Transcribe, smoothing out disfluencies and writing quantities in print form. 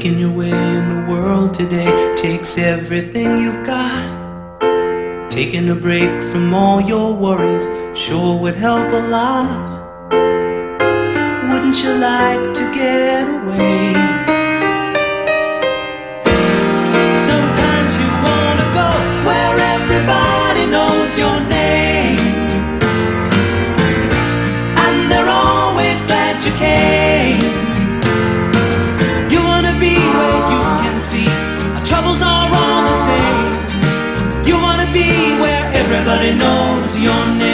Making your way in the world today takes everything you've got. Taking a break from all your worries sure would help a lot. Wouldn't you like to get away? Sometimes you wanna go where everybody knows your name, and they're always glad you came. You wanna be where you can see our troubles are all the same. You wanna be where everybody knows your name.